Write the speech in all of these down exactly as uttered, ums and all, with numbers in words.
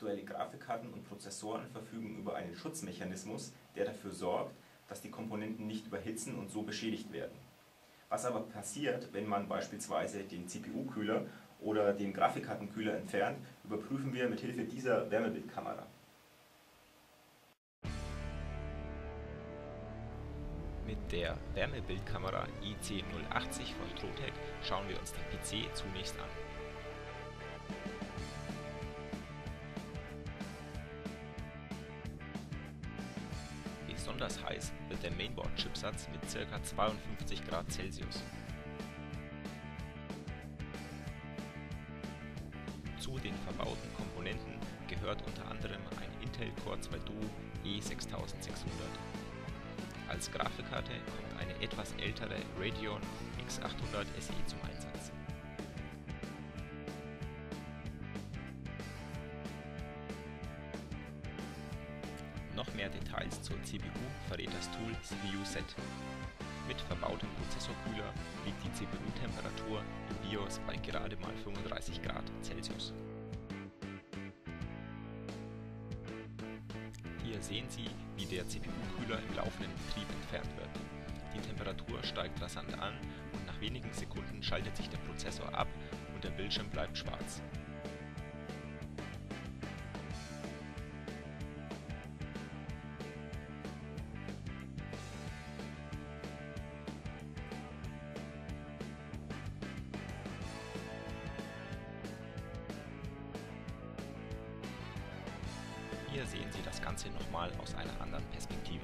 Aktuelle Grafikkarten und Prozessoren verfügen über einen Schutzmechanismus, der dafür sorgt, dass die Komponenten nicht überhitzen und so beschädigt werden. Was aber passiert, wenn man beispielsweise den C P U-Kühler oder den Grafikkartenkühler entfernt, überprüfen wir mit Hilfe dieser Wärmebildkamera. Mit der Wärmebildkamera I C null achtzig von Trotec schauen wir uns den P C zunächst an. Besonders heiß wird der Mainboard-Chipsatz mit ca. zweiundfünfzig Grad Celsius. Zu den verbauten Komponenten gehört unter anderem ein Intel Core zwei Duo E sechstausendsechshundert. Als Grafikkarte kommt eine etwas ältere Radeon X achthundert S E zum Einsatz. Noch mehr Details zur C P U verrät das Tool C P U Set. Mit verbautem Prozessorkühler liegt die C P U-Temperatur im BIOS bei gerade mal fünfunddreißig Grad Celsius. Hier sehen Sie, wie der C P U-Kühler im laufenden Betrieb entfernt wird. Die Temperatur steigt rasant an und nach wenigen Sekunden schaltet sich der Prozessor ab und der Bildschirm bleibt schwarz. Hier sehen Sie das Ganze nochmal aus einer anderen Perspektive.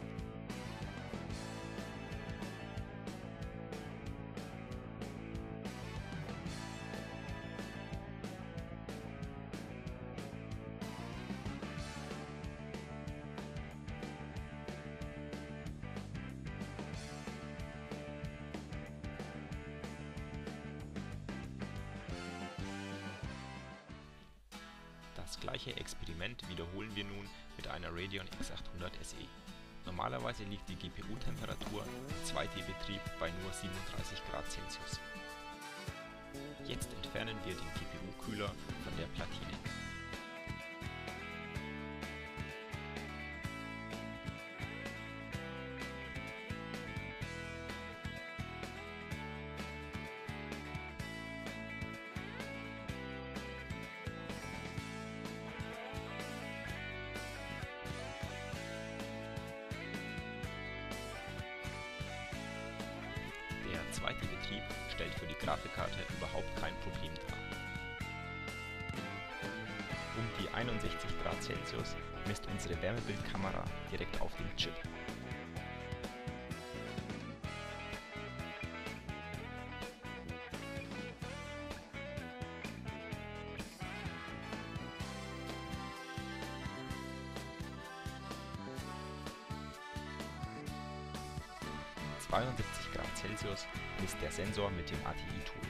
Das gleiche Experiment wiederholen wir nun mit einer Radeon X achthundert S E. Normalerweise liegt die G P U-Temperatur im zwei D-Betrieb bei nur siebenunddreißig Grad Celsius. Jetzt entfernen wir den G P U-Kühler von der Platine. Der zweite Betrieb stellt für die Grafikkarte überhaupt kein Problem dar. Um die einundsechzig Grad Celsius misst unsere Wärmebildkamera direkt auf dem Chip. zweiundsiebzig Grad Celsius misst der Sensor mit dem A T I-Tool.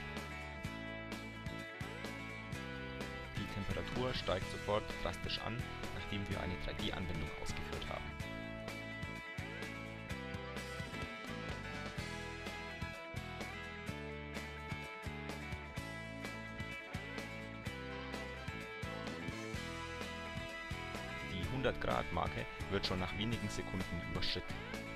Die Temperatur steigt sofort drastisch an, nachdem wir eine drei D-Anwendung ausgeführt haben. Die hundert Grad Marke wird schon nach wenigen Sekunden überschritten.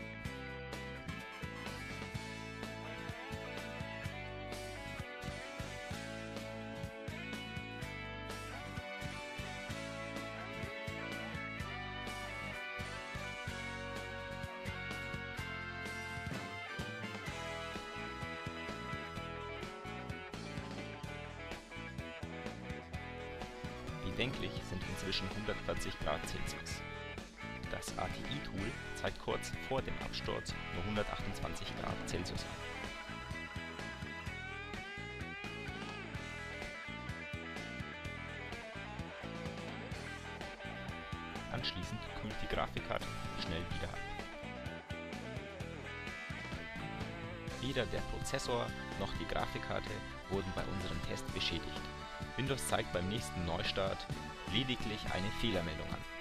Bedenklich sind inzwischen hundertvierzig Grad Celsius. Das A T I-Tool zeigt kurz vor dem Absturz nur hundertachtundzwanzig Grad Celsius an. Anschließend kühlt die Grafikkarte schnell wieder ab. Weder der Prozessor noch die Grafikkarte wurden bei unserem Test beschädigt. Windows zeigt beim nächsten Neustart lediglich eine Fehlermeldung an.